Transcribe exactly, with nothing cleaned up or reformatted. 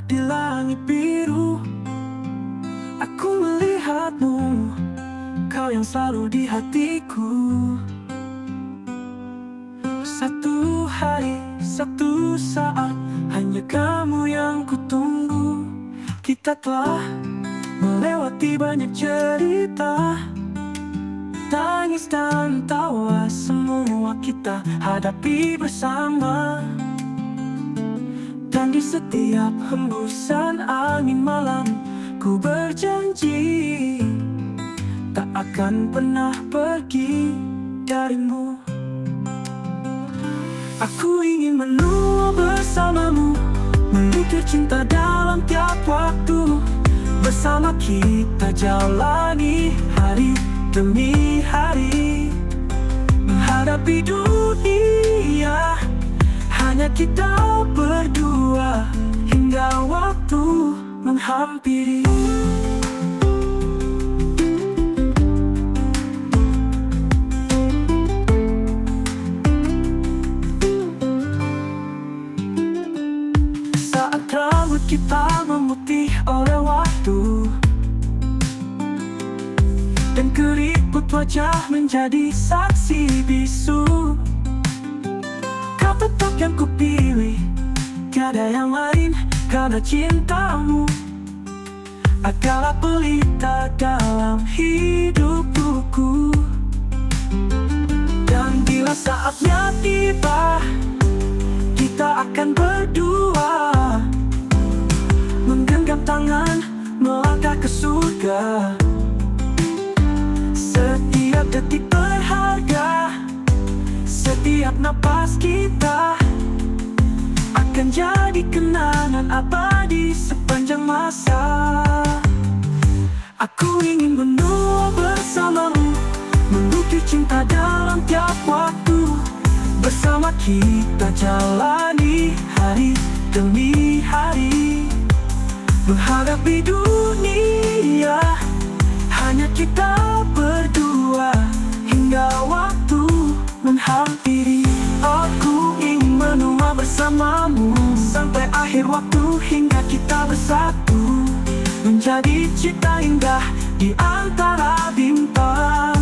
di langit biru. Aku melihatmu, kau yang selalu di hatiku. Satu hari, satu saat, hanya kamu yang kutunggu. Kita telah melewati banyak cerita, tangis dan tawa, semua kita hadapi bersama. Dan di setiap hembusan angin malam, ku berjanji tak akan pernah pergi darimu. Aku ingin menua bersamamu, melukir cinta dalam tiap waktu. Bersama kita jalani hari demi hari, menghadapi dunia, hanya kita berdua hingga waktu menghampiri. Saat rambut kita memutih oleh waktu, dan keriput wajah menjadi saksi bisu, kau tetap yang kupilih, tiada yang lain karena cintamu adalah pelita dalam hidupku. Dan bila saatnya tiba, kita akan berdua menggenggam tangan, melangkah ke surga. Setiap detik berharga, setiap napas kita akan jadi kenangan abadi sepanjang masa. Aku ingin menua bersamamu, melukir cinta dalam tiap waktu. Bersama kita jalani hari demi hari, menghadapi dunia, hanya kita berdua hingga waktu menghampiri. Aku ingin menua bersamamu sampai akhir waktu, hingga kita bersatu menjadi cinta indah di antara bintang.